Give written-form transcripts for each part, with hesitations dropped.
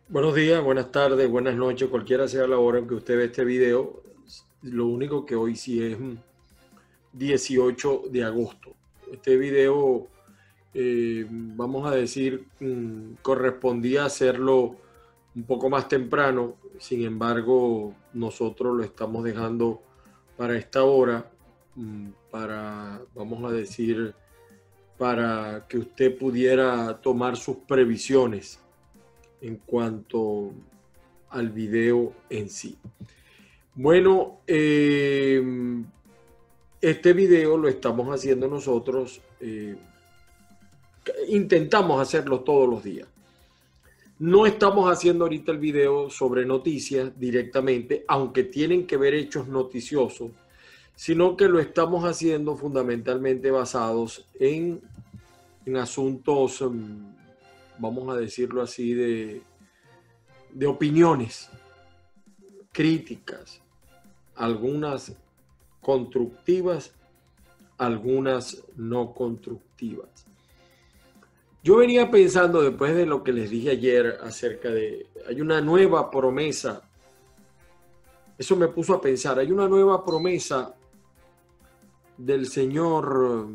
Buenos días, buenas tardes, buenas noches, cualquiera sea la hora en que usted ve este video. Lo único que hoy sí es 18 de agosto. Este video, vamos a decir, correspondía hacerlo un poco más temprano. Sin embargo, nosotros lo estamos dejando para esta hora, para, vamos a decir, para que usted pudiera tomar sus previsiones en cuanto al video en sí. Bueno, este video lo estamos haciendo nosotros, intentamos hacerlo todos los días. No estamos haciendo ahorita el video sobre noticias directamente, aunque tienen que ver hechos noticiosos, sino que lo estamos haciendo fundamentalmente basados en asuntos, vamos a decirlo así, de opiniones, críticas, algunas constructivas, algunas no constructivas. Yo venía pensando después de lo que les dije ayer acerca de, hay una nueva promesa, eso me puso a pensar, hay una nueva promesa del señor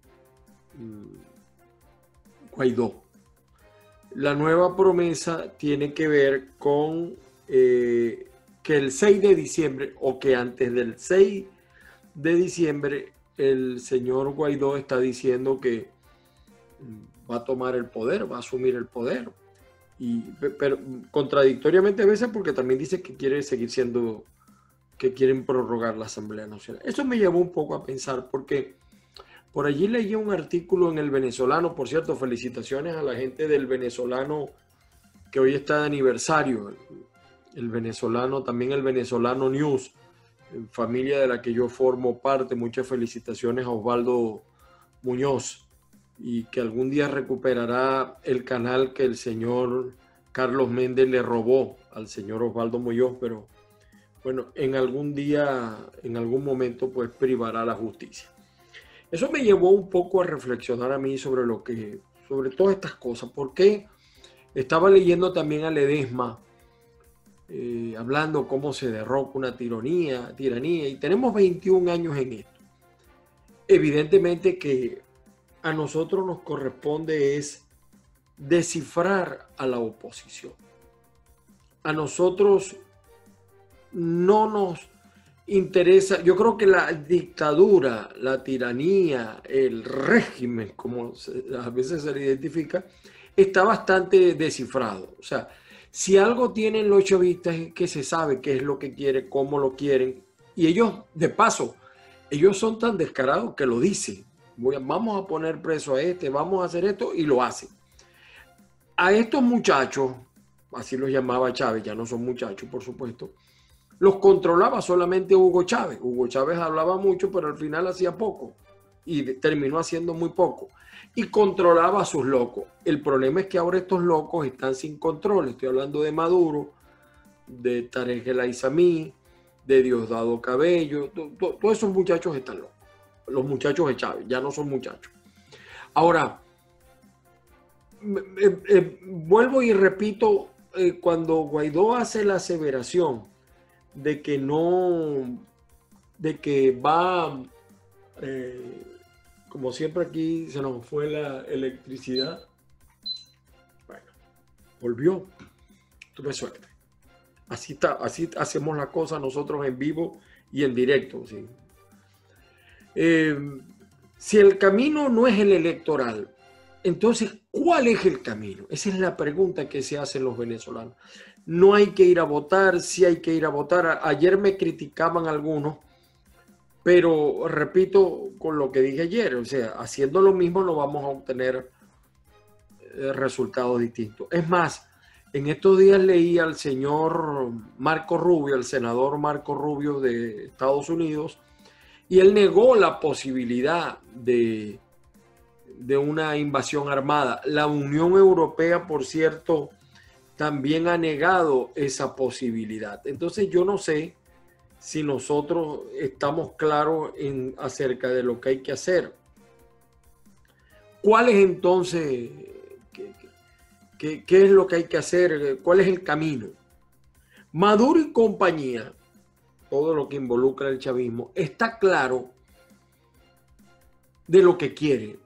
Guaidó. La nueva promesa tiene que ver con que el 6 de diciembre o que antes del 6 de diciembre el señor Guaidó está diciendo que va a tomar el poder, va a asumir el poder. Pero contradictoriamente a veces porque también dice que quiere seguir siendo, que quieren prorrogar la Asamblea Nacional. Eso me llevó un poco a pensar porque por allí leí un artículo en El Venezolano, por cierto, felicitaciones a la gente del Venezolano que hoy está de aniversario, el Venezolano, también el Venezolano News, familia de la que yo formo parte. Muchas felicitaciones a Osvaldo Muñoz y que algún día recuperará el canal que el señor Carlos Méndez le robó al señor Osvaldo Muñoz, pero bueno, en algún día, en algún momento, pues privará la justicia. Eso me llevó un poco a reflexionar a mí sobre lo que, sobre todas estas cosas, porque estaba leyendo también a Ledesma, hablando cómo se derroca una tiranía, y tenemos 21 años en esto. Evidentemente que a nosotros nos corresponde es descifrar a la oposición. A nosotros no nos interesa, yo creo que la dictadura, la tiranía, el régimen, como a veces se le identifica, está bastante descifrado. O sea, si algo tienen los chavistas es que se sabe qué es lo que quiere, cómo lo quieren, y ellos, de paso, ellos son tan descarados que lo dicen. Vamos a poner preso a este, vamos a hacer esto, y lo hacen. A estos muchachos, así los llamaba Chávez, ya no son muchachos, por supuesto, los controlaba solamente Hugo Chávez. Hugo Chávez hablaba mucho, pero al final hacía poco y terminó haciendo muy poco. Y controlaba a sus locos. El problema es que ahora estos locos están sin control. Estoy hablando de Maduro, de Tarek El Aizami, de Diosdado Cabello. Todos esos muchachos están locos. Los muchachos de Chávez ya no son muchachos. Ahora, vuelvo y repito, cuando Guaidó hace la aseveración de que no, de que va, como siempre aquí se nos fue la electricidad, bueno, volvió, tuve suerte. Así está, así hacemos la cosa nosotros en vivo y en directo. ¿Sí? Si el camino no es el electoral, entonces, ¿cuál es el camino? Esa es la pregunta que se hacen los venezolanos. No hay que ir a votar, sí hay que ir a votar. Ayer me criticaban algunos, pero repito con lo que dije ayer, o sea, haciendo lo mismo no vamos a obtener resultados distintos. Es más, en estos días leí al señor Marco Rubio, el senador Marco Rubio de Estados Unidos, y él negó la posibilidad de una invasión armada. La Unión Europea, por cierto, también ha negado esa posibilidad. Entonces yo no sé si nosotros estamos claros acerca de lo que hay que hacer. ¿Cuál es entonces ¿Qué es lo que hay que hacer? ¿Cuál es el camino? Maduro y compañía, todo lo que involucra el chavismo, está claro de lo que quiere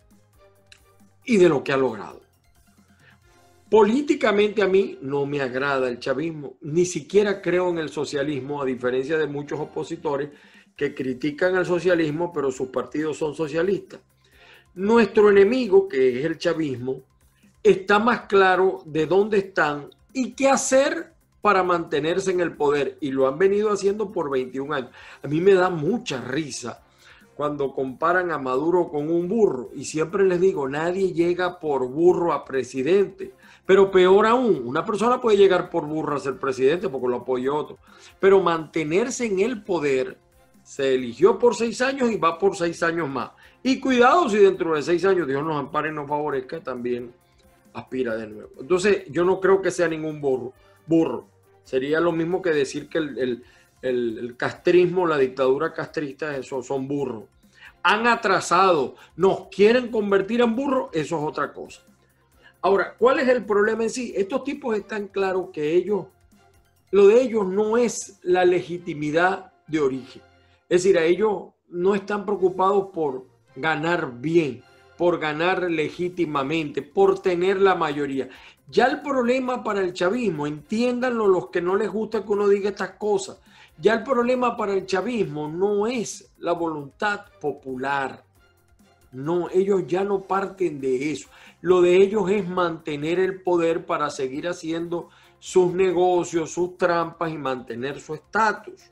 y de lo que ha logrado. Políticamente a mí no me agrada el chavismo, ni siquiera creo en el socialismo, a diferencia de muchos opositores que critican el socialismo, pero sus partidos son socialistas. Nuestro enemigo, que es el chavismo, está más claro de dónde están y qué hacer para mantenerse en el poder. Y lo han venido haciendo por 21 años. A mí me da mucha risa cuando comparan a Maduro con un burro. Y siempre les digo, nadie llega por burro a presidente. Pero peor aún, una persona puede llegar por burro a ser presidente porque lo apoyó otro. Pero mantenerse en el poder, se eligió por 6 años y va por 6 años más. Y cuidado si dentro de 6 años Dios nos ampare y nos favorezca, también aspira de nuevo. Entonces, yo no creo que sea ningún burro. Sería lo mismo que decir que el castrismo, la dictadura castrista, eso son burros. Han atrasado, nos quieren convertir en burros, eso es otra cosa. Ahora, ¿cuál es el problema en sí? Estos tipos están claros que ellos, lo de ellos no es la legitimidad de origen. Es decir, a ellos no están preocupados por ganar bien, por ganar legítimamente, por tener la mayoría. Ya el problema para el chavismo, entiéndanlo los que no les gusta que uno diga estas cosas, ya el problema para el chavismo no es la voluntad popular. No, ellos ya no parten de eso. Lo de ellos es mantener el poder para seguir haciendo sus negocios, sus trampas y mantener su estatus.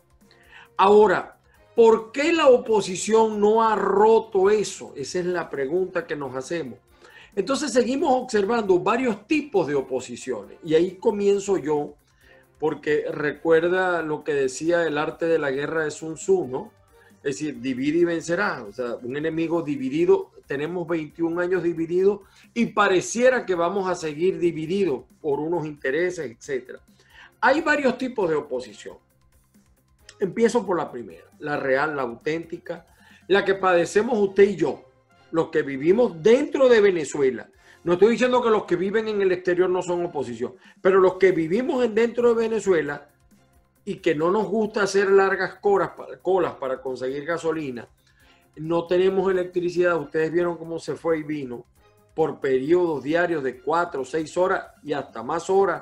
Ahora, ¿por qué la oposición no ha roto eso? Esa es la pregunta que nos hacemos. Entonces seguimos observando varios tipos de oposiciones y ahí comienzo yo, porque recuerda lo que decía el arte de la guerra de Sun Tzu, ¿no? Es decir, divide y vencerás. O sea, un enemigo dividido, tenemos 21 años divididos y pareciera que vamos a seguir divididos por unos intereses, etc. Hay varios tipos de oposición. Empiezo por la primera, la real, la auténtica, la que padecemos usted y yo, los que vivimos dentro de Venezuela. No estoy diciendo que los que viven en el exterior no son oposición, pero los que vivimos dentro de Venezuela y que no nos gusta hacer largas colas para conseguir gasolina, no tenemos electricidad. Ustedes vieron cómo se fue y vino por periodos diarios de 4 o 6 horas y hasta más horas.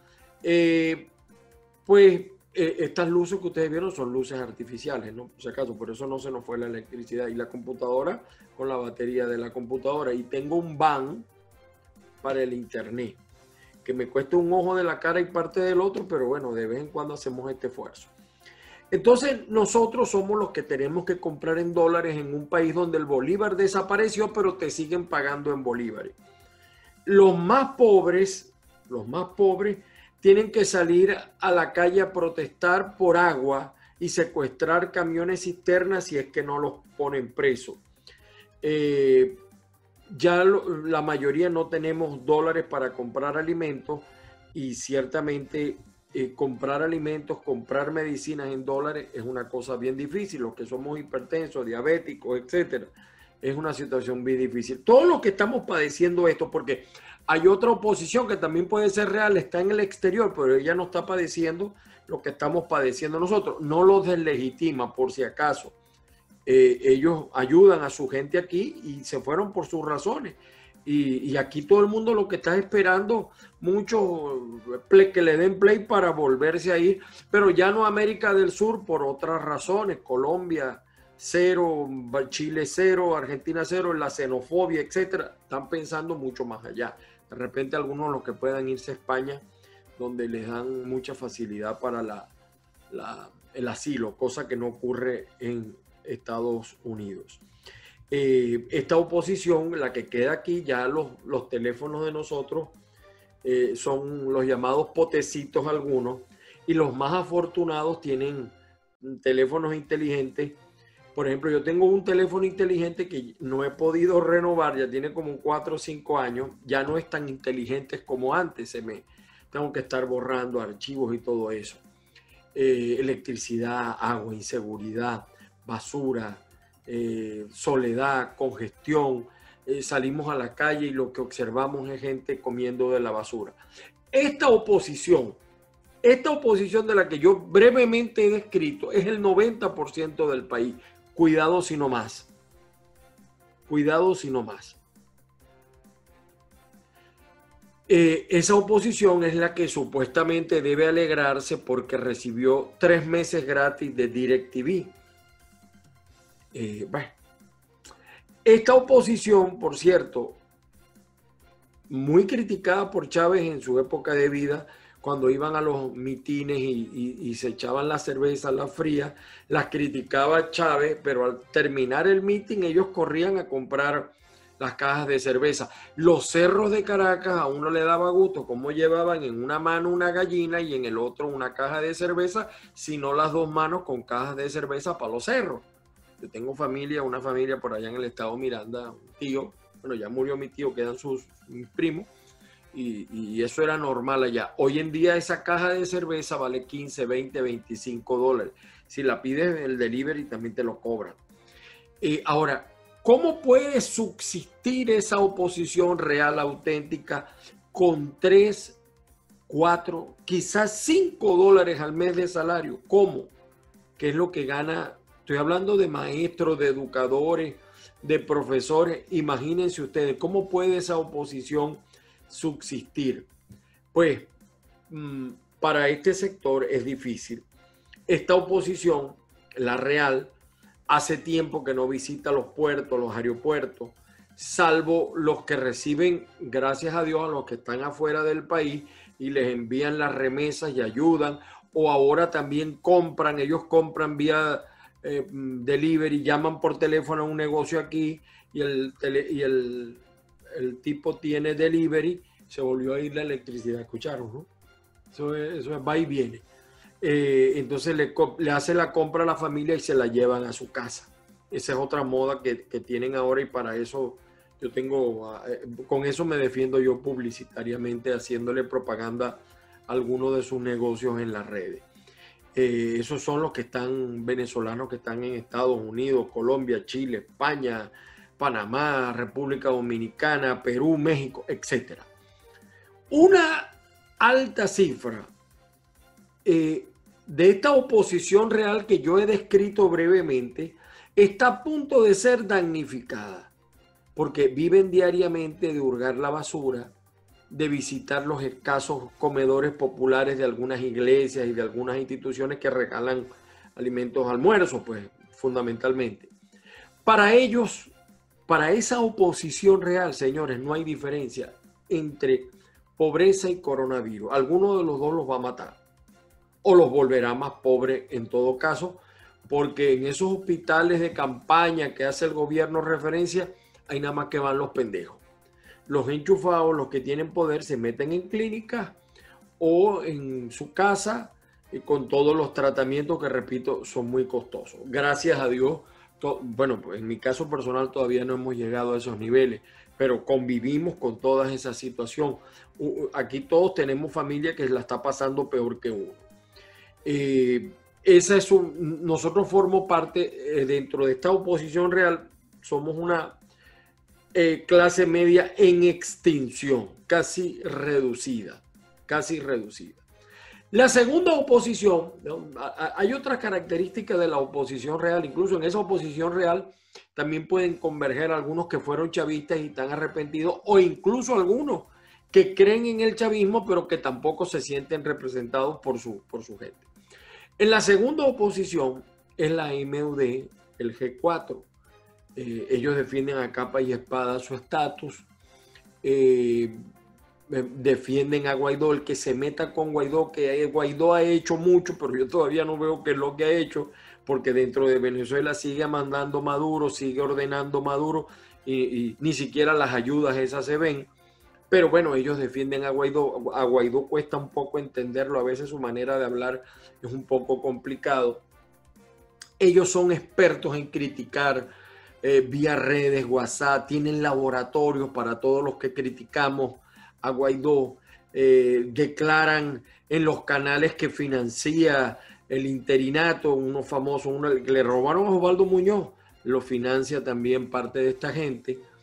Estas luces que ustedes vieron son luces artificiales, ¿no? Por si acaso, por eso no se nos fue la electricidad. Y la computadora con la batería de la computadora. Y tengo un van para el internet, que me cuesta un ojo de la cara y parte del otro, pero bueno, de vez en cuando hacemos este esfuerzo. Entonces, nosotros somos los que tenemos que comprar en dólares en un país donde el bolívar desapareció, pero te siguen pagando en bolívares. Los más pobres tienen que salir a la calle a protestar por agua y secuestrar camiones cisternas si es que no los ponen presos. La mayoría no tenemos dólares para comprar alimentos y ciertamente comprar alimentos, comprar medicinas en dólares es una cosa bien difícil. Los que somos hipertensos, diabéticos, etcétera, es una situación bien difícil. Todos los que estamos padeciendo esto, porque hay otra oposición que también puede ser real, está en el exterior, pero ella no está padeciendo lo que estamos padeciendo nosotros. No los deslegitima, por si acaso. Ellos ayudan a su gente aquí y se fueron por sus razones. Y aquí todo el mundo lo que está esperando, mucho que le den play para volverse a ir, pero ya no a América del Sur por otras razones. Colombia 0, Chile 0, Argentina 0, la xenofobia, etcétera. Están pensando mucho más allá. De repente algunos de los que puedan irse a España, donde les dan mucha facilidad para el asilo, cosa que no ocurre en Estados Unidos. Esta oposición, la que queda aquí, ya los teléfonos de nosotros son los llamados potecitos algunos, y los más afortunados tienen teléfonos inteligentes. Por ejemplo, yo tengo un teléfono inteligente que no he podido renovar, ya tiene como 4 o 5 años, ya no es tan inteligente como antes, tengo que estar borrando archivos y todo eso. Electricidad, agua, inseguridad, basura, soledad, congestión, salimos a la calle y lo que observamos es gente comiendo de la basura. Esta oposición de la que yo brevemente he descrito es el 90% del país. Cuidado si no más. Cuidado si no más. Esa oposición es la que supuestamente debe alegrarse porque recibió 3 meses gratis de DirecTV. Bueno, esta oposición, por cierto, muy criticada por Chávez en su época de vida, cuando iban a los mitines y se echaban la cerveza, la fría, las criticaba Chávez, pero al terminar el mitin ellos corrían a comprar las cajas de cerveza. Los cerros de Caracas a uno le daba gusto cómo llevaban en una mano una gallina y en el otro una caja de cerveza, sino las dos manos con cajas de cerveza para los cerros. Yo tengo una familia por allá en el estado Miranda, un tío, bueno, ya murió mi tío, quedan mis primos, y eso era normal allá. Hoy en día esa caja de cerveza vale 15, 20, 25 dólares. Si la pides el delivery también te lo cobran. Ahora, ¿cómo puede subsistir esa oposición real, auténtica, con 3, 4, quizás 5 dólares al mes de salario? ¿Cómo? ¿Qué es lo que gana? Estoy hablando de maestros, de educadores, de profesores. Imagínense ustedes, ¿cómo puede esa oposición subsistir? Pues para este sector es difícil. Esta oposición, la real, hace tiempo que no visita los puertos, los aeropuertos, salvo los que reciben, gracias a Dios, a los que están afuera del país y les envían las remesas y ayudan, o ahora también compran, ellos compran vía delivery, llaman por teléfono a un negocio aquí y el tipo tiene delivery, se volvió a ir la electricidad, ¿escucharon? ¿No? Eso es va y viene. Entonces le hace la compra a la familia y se la llevan a su casa. Esa es otra moda que tienen ahora, y para eso yo con eso me defiendo yo publicitariamente, haciéndole propaganda a algunos de sus negocios en las redes. Esos son los que están, venezolanos que están en Estados Unidos, Colombia, Chile, España, Panamá, República Dominicana, Perú, México, etc. Una alta cifra de esta oposición real que yo he descrito brevemente está a punto de ser damnificada porque viven diariamente de hurgar la basura, de visitar los escasos comedores populares de algunas iglesias y de algunas instituciones que regalan alimentos, almuerzos, pues fundamentalmente. Para ellos, para esa oposición real, señores, no hay diferencia entre pobreza y coronavirus. Alguno de los dos los va a matar o los volverá más pobres en todo caso, porque en esos hospitales de campaña que hace el gobierno referencia, hay nada más que van los pendejos. Los enchufados, los que tienen poder, se meten en clínicas o en su casa con todos los tratamientos que, repito, son muy costosos. Gracias a Dios, bueno, pues en mi caso personal todavía no hemos llegado a esos niveles, pero convivimos con toda esa situación. Aquí todos tenemos familia que la está pasando peor que uno. Nosotros formamos parte dentro de esta oposición real, somos una clase media en extinción, casi reducida. La segunda oposición, ¿no? Hay otras características de la oposición real, incluso en esa oposición real también pueden converger algunos que fueron chavistas y están arrepentidos, o incluso algunos que creen en el chavismo pero que tampoco se sienten representados por su gente. En la segunda oposición es la MUD, el G4. Ellos defienden a capa y espada su estatus, defienden a Guaidó, el que se meta con Guaidó, que Guaidó ha hecho mucho, pero yo todavía no veo qué es lo que ha hecho, porque dentro de Venezuela sigue mandando Maduro, sigue ordenando Maduro, y ni siquiera las ayudas esas se ven. Pero bueno, ellos defienden a Guaidó. A Guaidó cuesta un poco entenderlo, a veces su manera de hablar es un poco complicado. Ellos son expertos en criticar vía redes, WhatsApp, tienen laboratorios para todos los que criticamos a Guaidó, declaran en los canales que financia el interinato, uno famoso, uno que le robaron a Osvaldo Muñoz, lo financia también parte de esta gente.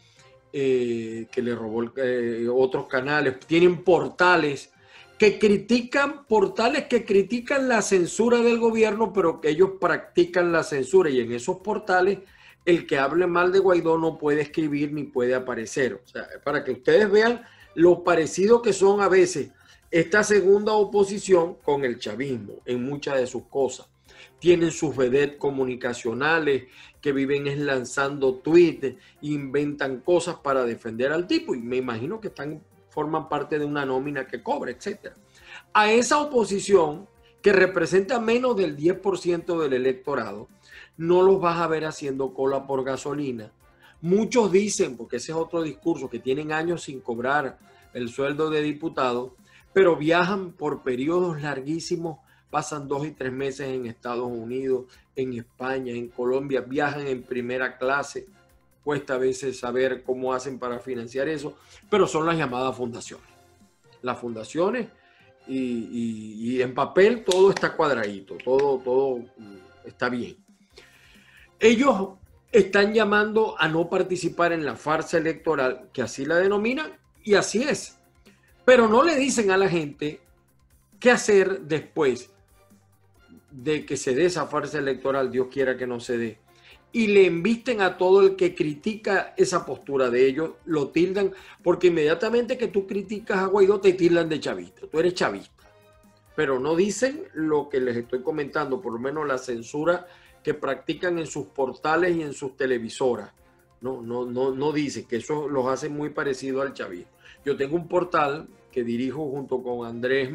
que le robó otros canales, tienen portales que critican la censura del gobierno, pero que ellos practican la censura, y en esos portales el que hable mal de Guaidó no puede escribir ni puede aparecer. O sea, para que ustedes vean lo parecido que son a veces esta segunda oposición con el chavismo en muchas de sus cosas. Tienen sus vedettes comunicacionales que viven lanzando tweets, inventan cosas para defender al tipo, y me imagino que forman parte de una nómina que cobra, etc. A esa oposición, que representa menos del 10% del electorado, no los vas a ver haciendo cola por gasolina. Muchos dicen, porque ese es otro discurso, que tienen años sin cobrar el sueldo de diputado, pero viajan por periodos larguísimos, pasan 2 y 3 meses en Estados Unidos, en España, en Colombia, viajan en primera clase. Cuesta a veces saber cómo hacen para financiar eso, pero son las llamadas fundaciones. Las fundaciones, y en papel todo está cuadradito, todo está bien. Ellos están llamando a no participar en la farsa electoral, que así la denominan, y así es. Pero no le dicen a la gente qué hacer después de que se dé esa farsa electoral, Dios quiera que no se dé. Y le embisten a todo el que critica esa postura de ellos, lo tildan, porque inmediatamente que tú criticas a Guaidó te tildan de chavista, tú eres chavista. Pero no dicen lo que les estoy comentando, por lo menos la censura que practican en sus portales y en sus televisoras. No dice que eso los hace muy parecido al chavismo. Yo tengo un portal que dirijo junto con Andrés,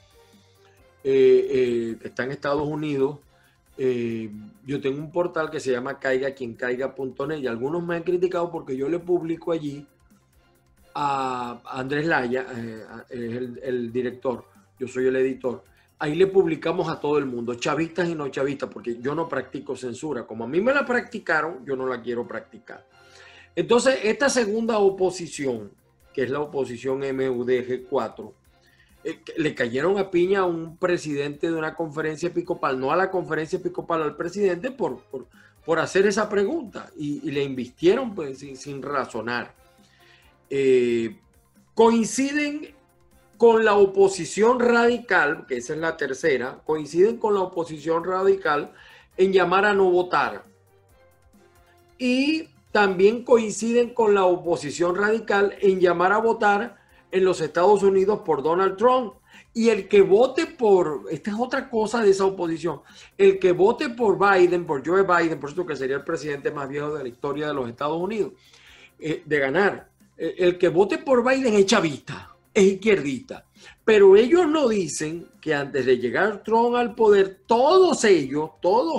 que está en Estados Unidos. Yo tengo un portal que se llama caigaquiencaiga.net, y algunos me han criticado porque yo le publico allí a Andrés Laya, es el director, yo soy el editor. Ahí le publicamos a todo el mundo, chavistas y no chavistas, porque yo no practico censura. Como a mí me la practicaron, yo no la quiero practicar. Entonces, esta segunda oposición, que es la oposición MUDG4, le cayeron a piña a un presidente de una conferencia episcopal, no a la conferencia episcopal, al presidente, por hacer esa pregunta, y le invistieron pues, sin razonar. Coinciden con la oposición radical, que esa es la tercera, coinciden con la oposición radical en llamar a no votar. Y también coinciden con la oposición radical en llamar a votar en los Estados Unidos por Donald Trump. Y el que vote por, esta es otra cosa de esa oposición, el que vote por Biden, por Joe Biden, por supuesto que sería el presidente más viejo de la historia de los Estados Unidos, de ganar, el que vote por Biden es chavista, es izquierdista. Pero ellos no dicen que antes de llegar Trump al poder, todos ellos,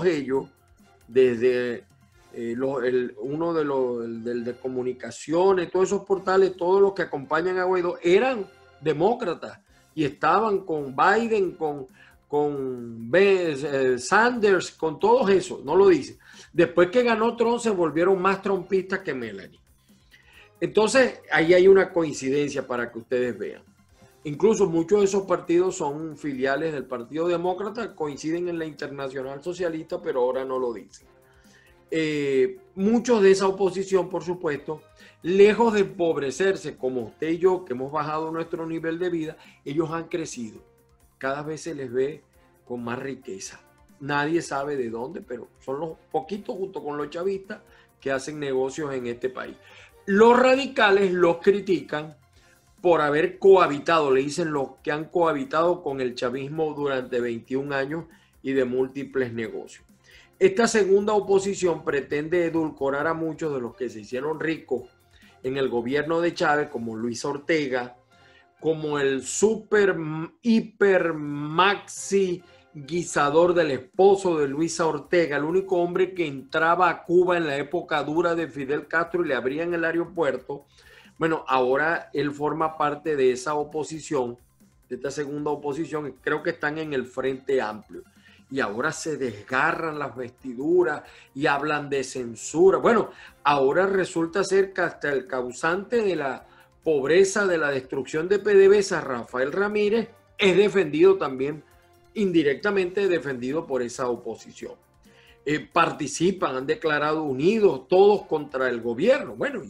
desde uno de comunicaciones, todos esos portales, todos los que acompañan a Guaidó, eran demócratas y estaban con Biden, con Sanders, con todos esos, no lo dicen. Después que ganó Trump se volvieron más trumpistas que Melania. Entonces, ahí hay una coincidencia para que ustedes vean. Incluso muchos de esos partidos son filiales del Partido Demócrata, coinciden en la Internacional Socialista, pero ahora no lo dicen. Muchos de esa oposición, por supuesto, lejos de empobrecerse como usted y yo, que hemos bajado nuestro nivel de vida, ellos han crecido. Cada vez se les ve con más riqueza. Nadie sabe de dónde, pero son los poquitos, junto con los chavistas, que hacen negocios en este país. Los radicales los critican por haber cohabitado, le dicen los que han cohabitado con el chavismo durante 21 años y de múltiples negocios. Esta segunda oposición pretende edulcorar a muchos de los que se hicieron ricos en el gobierno de Chávez, como Luis Ortega, como el super, hiper, maxi guisador del esposo de Luisa Ortega, el único hombre que entraba a Cuba en la época dura de Fidel Castro y le abrían el aeropuerto. Bueno, ahora él forma parte de esa oposición, de esta segunda oposición, creo que están en el Frente Amplio. Y ahora se desgarran las vestiduras y hablan de censura. Bueno, ahora resulta ser que hasta el causante de la pobreza, de la destrucción de PDVSA, Rafael Ramírez, es defendido también, indirectamente defendido por esa oposición. Participan, han declarado unidos todos contra el gobierno. Bueno,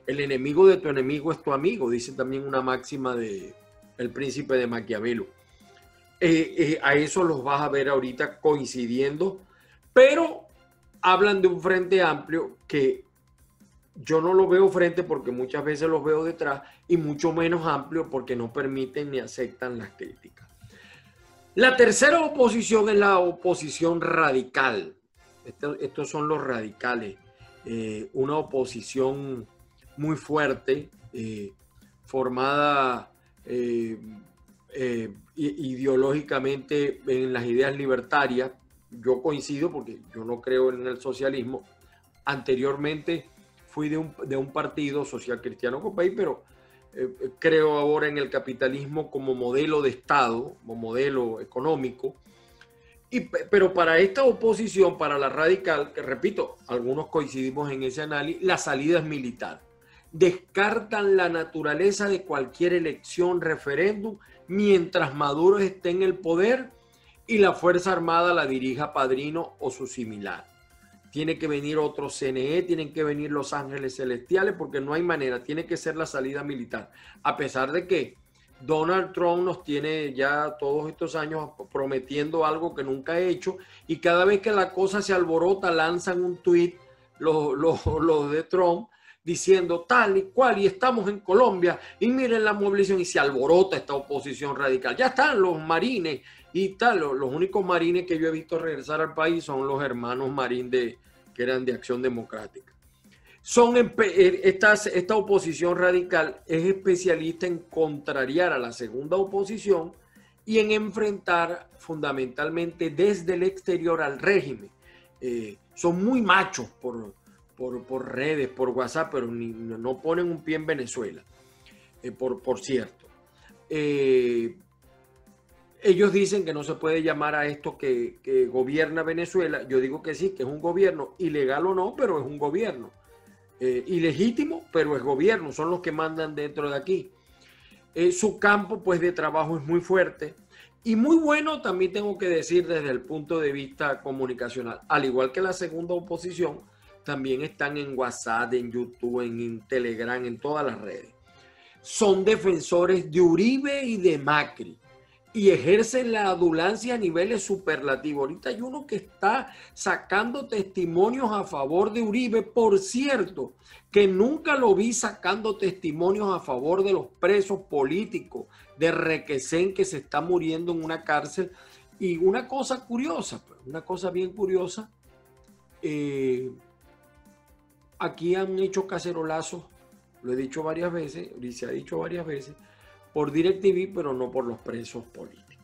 el enemigo de tu enemigo es tu amigo, dice también una máxima de El Príncipe de Maquiavelo. A eso los vas a ver ahorita coincidiendo, pero hablan de un frente amplio que yo no lo veo frente porque muchas veces los veo detrás, y mucho menos amplio porque no permiten ni aceptan las críticas. La tercera oposición es la oposición radical. Estos son los radicales. Una oposición muy fuerte, formada ideológicamente en las ideas libertarias. Yo coincido porque yo no creo en el socialismo. Anteriormente fui de un partido social cristiano Copey, pero creo ahora en el capitalismo como modelo de Estado, como modelo económico. Pero para esta oposición, para la radical, que repito, algunos coincidimos en ese análisis, la salida es militar. Descartan la naturaleza de cualquier elección, referéndum, mientras Maduro esté en el poder y la Fuerza Armada la dirija Padrino o su similar. Tiene que venir otro CNE, tienen que venir los ángeles celestiales, porque no hay manera, tiene que ser la salida militar. A pesar de que Donald Trump nos tiene ya todos estos años prometiendo algo que nunca ha hecho, y cada vez que la cosa se alborota lanzan un tuit los de Trump diciendo tal y cual, y estamos en Colombia y miren la movilización, y se alborota esta oposición radical. Ya están los marines y tal. Los únicos marines que yo he visto regresar al país son los hermanos marines que eran de Acción Democrática. Esta oposición radical es especialista en contrariar a la segunda oposición y en enfrentar fundamentalmente desde el exterior al régimen. Son muy machos por redes, por WhatsApp, pero no ponen un pie en Venezuela, por cierto. Ellos dicen que no se puede llamar a esto que gobierna Venezuela. Yo digo que sí, que es un gobierno, ilegal o no, pero es un gobierno. Ilegítimo, pero es gobierno, son los que mandan dentro de aquí. Su campo pues de trabajo es muy fuerte y muy bueno, también tengo que decir, desde el punto de vista comunicacional. Al igual que la segunda oposición, también están en WhatsApp, en YouTube, en Telegram, en todas las redes. Son defensores de Uribe y de Macri y ejercen la adulancia a niveles superlativos. Ahorita hay uno que está sacando testimonios a favor de Uribe, por cierto, que nunca lo vi sacando testimonios a favor de los presos políticos de Requesén, que se está muriendo en una cárcel. Y una cosa curiosa, una cosa bien curiosa, aquí han hecho cacerolazos, lo he dicho varias veces, y se ha dicho varias veces, por DirecTV, pero no por los presos políticos.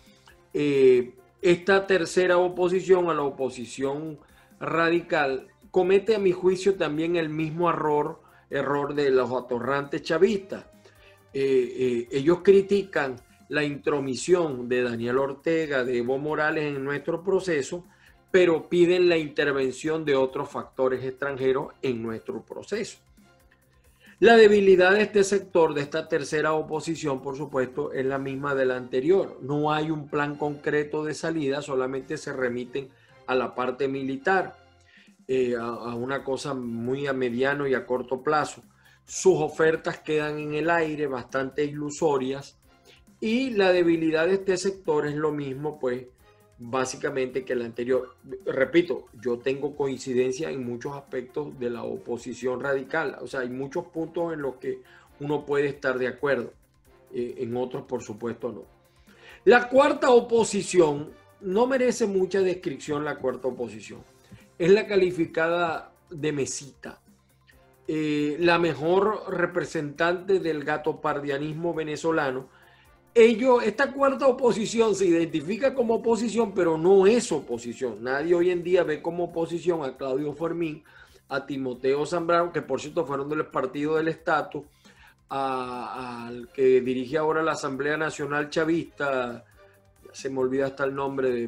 Esta tercera oposición, a la oposición radical, comete a mi juicio también el mismo error de los atorrantes chavistas. Ellos critican la intromisión de Daniel Ortega, de Evo Morales en nuestro proceso, pero piden la intervención de otros factores extranjeros en nuestro proceso. La debilidad de este sector, de esta tercera oposición, por supuesto, es la misma de la anterior. No hay un plan concreto de salida, solamente se remiten a la parte militar, a una cosa muy a mediano y a corto plazo. Sus ofertas quedan en el aire, bastante ilusorias, y la debilidad de este sector es lo mismo, pues, básicamente que la anterior. Repito, yo tengo coincidencia en muchos aspectos de la oposición radical. O sea, hay muchos puntos en los que uno puede estar de acuerdo. En otros, por supuesto, no. La cuarta oposición no merece mucha descripción. La cuarta oposición es la calificada de mesita. La mejor representante del gatopardianismo venezolano. Esta cuarta oposición se identifica como oposición, pero no es oposición. Nadie hoy en día ve como oposición a Claudio Fermín, a Timoteo Zambrano, que por cierto fueron del Partido del Estatus, al que dirige ahora la Asamblea Nacional Chavista, se me olvida hasta el nombre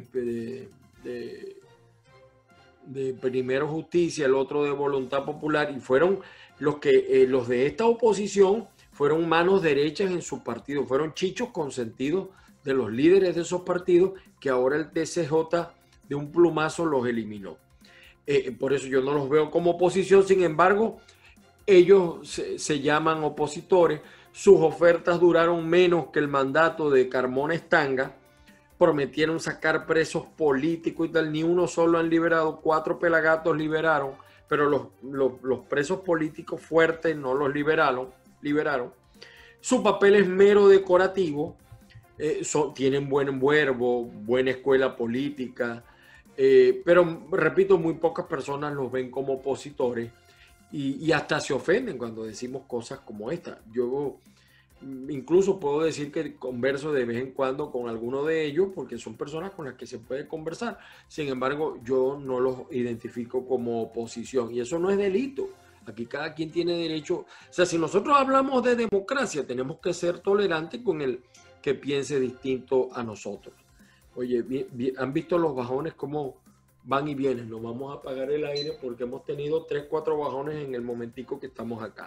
de Primero Justicia, el otro de Voluntad Popular, y fueron los de esta oposición fueron manos derechas en su partido, fueron chichos consentidos de los líderes de esos partidos, que ahora el TCJ de un plumazo los eliminó. Por eso yo no los veo como oposición. Sin embargo, Ellos se llaman opositores, sus ofertas duraron menos que el mandato de Carmona Estanga, prometieron sacar presos políticos y tal, ni uno solo han liberado, 4 pelagatos liberaron, pero los presos políticos fuertes no los liberaron. Su papel es mero decorativo, tienen buen verbo, buena escuela política, pero repito, muy pocas personas los ven como opositores y hasta se ofenden cuando decimos cosas como esta. Yo incluso puedo decir que converso de vez en cuando con alguno de ellos porque son personas con las que se puede conversar. Sin embargo, yo no los identifico como oposición y eso no es delito. Aquí cada quien tiene derecho. O sea, si nosotros hablamos de democracia, tenemos que ser tolerantes con el que piense distinto a nosotros. Oye, ¿han visto los bajones cómo van y vienen? Nos vamos a apagar el aire porque hemos tenido 3, 4 bajones en el momentico que estamos acá.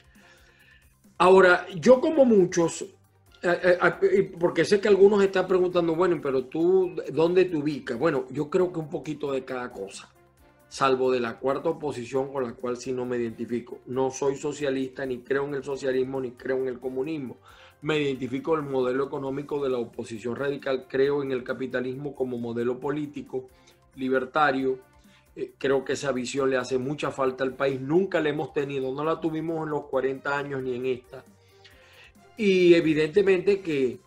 Ahora, yo como muchos, porque sé que algunos están preguntando, bueno, pero tú, ¿dónde te ubicas? Bueno, yo creo que un poquito de cada cosa, salvo de la cuarta oposición con la cual sí no me identifico. No soy socialista, ni creo en el socialismo, ni creo en el comunismo. Me identifico el modelo económico de la oposición radical, creo en el capitalismo como modelo político, libertario. Creo que esa visión le hace mucha falta al país. Nunca la hemos tenido, no la tuvimos en los 40 años ni en esta. Y evidentemente que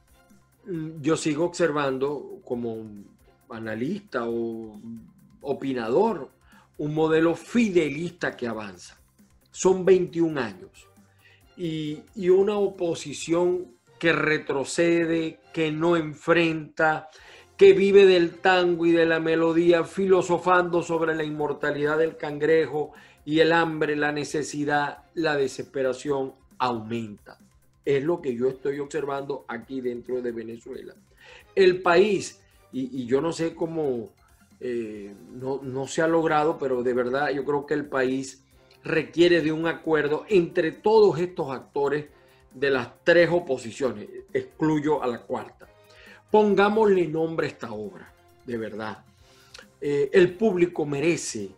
yo sigo observando como analista o opinador un modelo fidelista que avanza. Son 21 años y una oposición que retrocede, que no enfrenta, que vive del tango y de la melodía, filosofando sobre la inmortalidad del cangrejo y el hambre, la necesidad, la desesperación aumenta. Es lo que yo estoy observando aquí dentro de Venezuela. El país, y yo no sé cómo no se ha logrado, pero de verdad yo creo que el país requiere de un acuerdo entre todos estos actores de las 3 oposiciones, excluyo a la cuarta. Pongámosle nombre a esta obra, de verdad. El público merece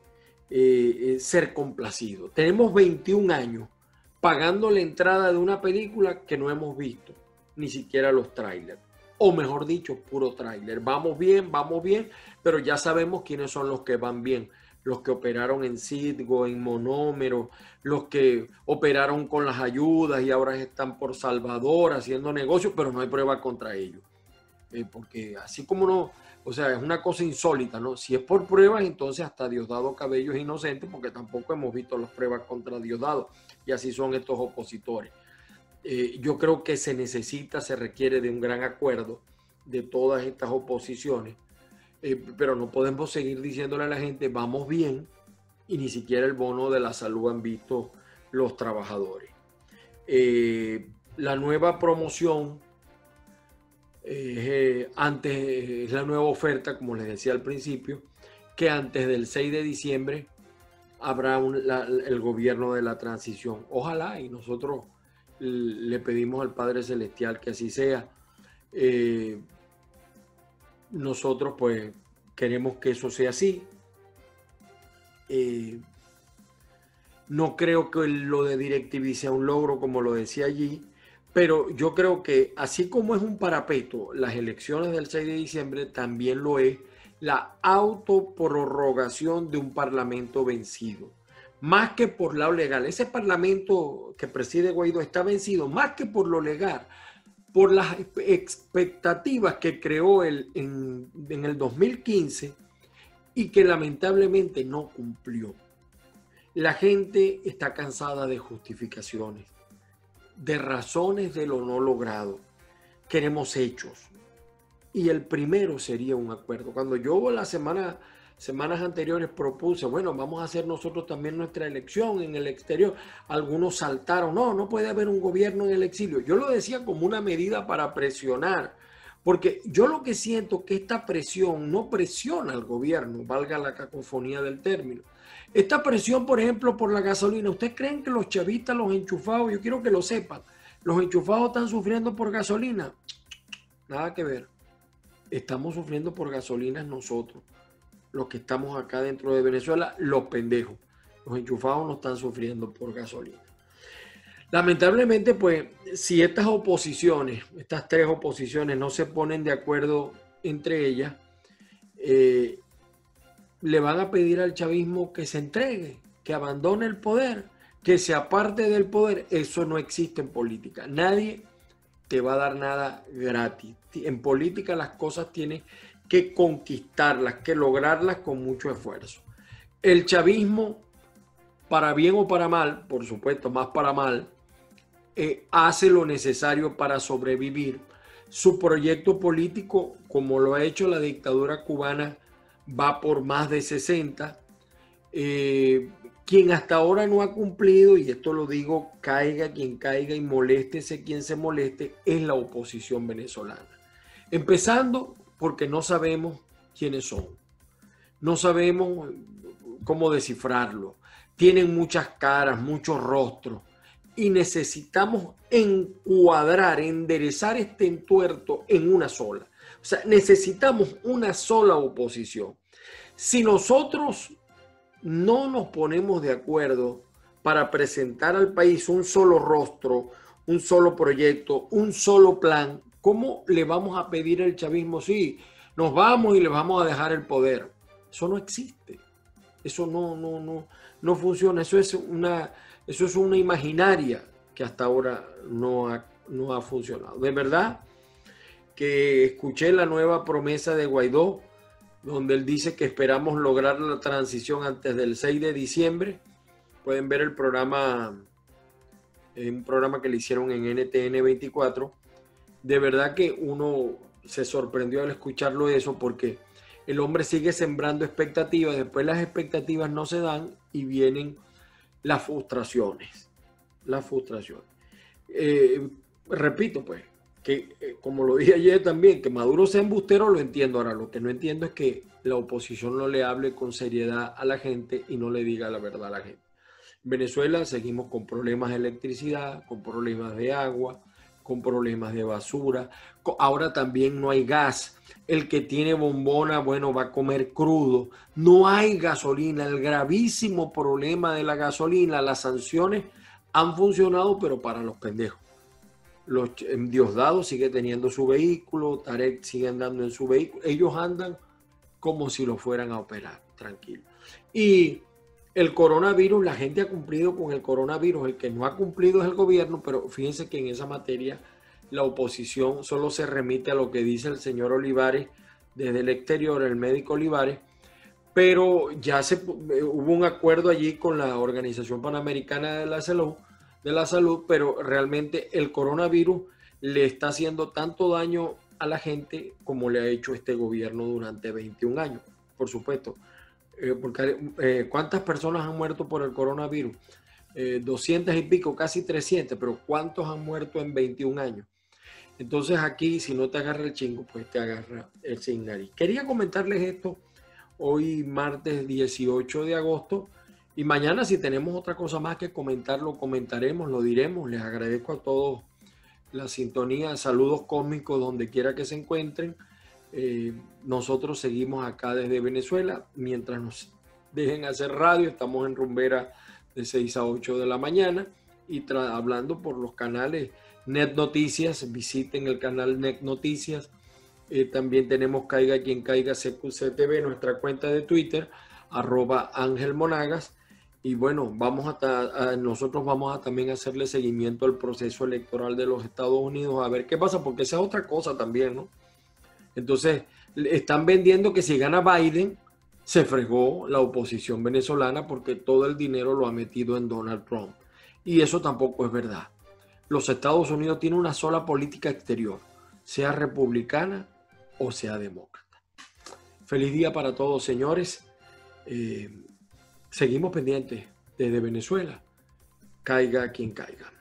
ser complacido. Tenemos 21 años pagando la entrada de una película que no hemos visto, ni siquiera los trailers. O mejor dicho, puro tráiler. Vamos bien, pero ya sabemos quiénes son los que van bien. Los que operaron en Citgo, en Monómero, los que operaron con las ayudas y ahora están por Salvador haciendo negocios, pero no hay prueba contra ellos. Porque así como no, o sea, es una cosa insólita, ¿no? Si es por pruebas, entonces hasta Diosdado Cabello es inocente porque tampoco hemos visto las pruebas contra Diosdado y así son estos opositores. Yo creo que se requiere de un gran acuerdo de todas estas oposiciones, pero no podemos seguir diciéndole a la gente vamos bien y ni siquiera el bono de la salud han visto los trabajadores. La nueva promoción antes es la nueva oferta, como les decía al principio, que antes del 6 de diciembre habrá el gobierno de la transición. Ojalá y nosotros le pedimos al Padre Celestial que así sea. Nosotros pues queremos que eso sea así. No creo que lo de DirecTV sea un logro como lo decía allí, pero yo creo que así como es un parapeto las elecciones del 6 de diciembre, también lo es la autoprorrogación de un parlamento vencido. Más que por lo legal, ese parlamento que preside Guaidó está vencido, más que por lo legal, por las expectativas que creó en el 2015 y que lamentablemente no cumplió. La gente está cansada de justificaciones, de razones de lo no logrado. Queremos hechos. Y el primero sería un acuerdo. Cuando yo las semanas anteriores propuse, bueno, vamos a hacer nosotros también nuestra elección en el exterior, algunos saltaron, no puede haber un gobierno en el exilio. Yo lo decía como una medida para presionar, porque yo lo que siento que esta presión no presiona al gobierno, valga la cacofonía del término. Esta presión, por ejemplo, por la gasolina, ¿ustedes creen que los chavistas, los enchufados, yo quiero que lo sepan, los enchufados están sufriendo por gasolina? Nada que ver. Estamos sufriendo por gasolinas nosotros, los que estamos acá dentro de Venezuela, los pendejos. Los enchufados no están sufriendo por gasolina. Lamentablemente, pues, si estas oposiciones, estas tres oposiciones no se ponen de acuerdo entre ellas, le van a pedir al chavismo que se entregue, que abandone el poder, que se aparte del poder. Eso no existe en política. Nadie te va a dar nada gratis. En política las cosas tienes que conquistarlas, que lograrlas con mucho esfuerzo. El chavismo, para bien o para mal, por supuesto, más para mal, hace lo necesario para sobrevivir. Su proyecto político, como lo ha hecho la dictadura cubana, va por más de 60. Quien hasta ahora no ha cumplido, y esto lo digo, caiga quien caiga y moléstese quien se moleste, es la oposición venezolana. Empezando porque no sabemos quiénes son. No sabemos cómo descifrarlo. Tienen muchas caras, muchos rostros. Y necesitamos encuadrar, enderezar este entuerto en una sola. O sea, necesitamos una sola oposición. Si nosotros no nos ponemos de acuerdo para presentar al país un solo rostro, un solo proyecto, un solo plan, ¿cómo le vamos a pedir al chavismo? Sí, nos vamos y le vamos a dejar el poder. Eso no existe. Eso no funciona. Eso es una imaginaria que hasta ahora no ha funcionado. De verdad que escuché la nueva promesa de Guaidó, donde él dice que esperamos lograr la transición antes del 6 de diciembre. Pueden ver el programa, un programa que le hicieron en NTN 24. De verdad que uno se sorprendió al escucharlo eso, porque el hombre sigue sembrando expectativas, después las expectativas no se dan y vienen las frustraciones. Repito, pues, que como lo dije ayer también, que Maduro sea embustero lo entiendo. Ahora, lo que no entiendo es que la oposición no le hable con seriedad a la gente y no le diga la verdad a la gente. En Venezuela seguimos con problemas de electricidad, con problemas de agua, con problemas de basura. Ahora también no hay gas. El que tiene bombona, bueno, va a comer crudo. No hay gasolina. El gravísimo problema de la gasolina, las sanciones han funcionado, pero para los pendejos. Diosdado sigue teniendo su vehículo, Tarek sigue andando en su vehículo. Ellos andan como si lo fueran a operar, tranquilo. Y el coronavirus, la gente ha cumplido con el coronavirus. El que no ha cumplido es el gobierno, pero fíjense que en esa materia la oposición solo se remite a lo que dice el señor Olivares desde el exterior, el médico Olivares, pero ya hubo un acuerdo allí con la Organización Panamericana de la Salud, pero realmente el coronavirus le está haciendo tanto daño a la gente como le ha hecho este gobierno durante 21 años, por supuesto. Porque ¿cuántas personas han muerto por el coronavirus? 200 y pico, casi 300, pero ¿cuántos han muerto en 21 años? Entonces aquí, si no te agarra el chingo, pues te agarra el sin nariz. Quería comentarles esto hoy martes 18 de agosto, y mañana si tenemos otra cosa más que comentar, lo comentaremos, lo diremos. Les agradezco a todos la sintonía, saludos cósmicos donde quiera que se encuentren. Nosotros seguimos acá desde Venezuela, mientras nos dejen hacer radio, estamos en Rumbera de 6 a 8 de la mañana y hablando por los canales Net Noticias. Visiten el canal Net Noticias. También tenemos Caiga Quien Caiga CQCTV, nuestra cuenta de Twitter, @AngelMonagas. Y bueno, nosotros vamos a también hacerle seguimiento al proceso electoral de los Estados Unidos, a ver qué pasa, porque esa es otra cosa también, ¿no? Entonces, están vendiendo que si gana Biden, se fregó la oposición venezolana porque todo el dinero lo ha metido en Donald Trump. Y eso tampoco es verdad. Los Estados Unidos tienen una sola política exterior, sea republicana o sea demócrata. Feliz día para todos, señores. Seguimos pendientes desde Venezuela. Caiga quien caiga.